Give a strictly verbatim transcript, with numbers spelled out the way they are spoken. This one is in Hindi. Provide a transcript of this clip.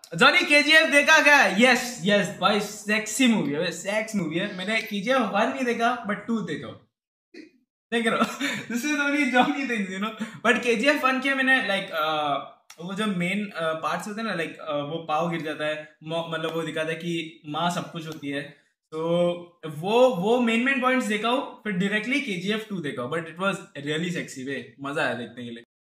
जॉनी केजीएफ देखा क्या? यस यस भाई, सेक्सी मूवी है, सेक्स मूवी है। मैंने केजीएफ वन नहीं देखा बट टू देखा, देख रहे हो? This is only Johnny things, you know. But KGF one के मैंने लाइक वो जो मेन पार्ट्स होते हैं ना, लाइक वो पाव गिर जाता है, मो- मतलब वो दिखाता है कि माँ सब कुछ होती है। तो वो वो मेन मेन पॉइंट्स देखा हूँ, फिर डायरेक्टली केजीएफ टू देखा हूँ, but it was really sexy way, मजा आया देखने के लिए।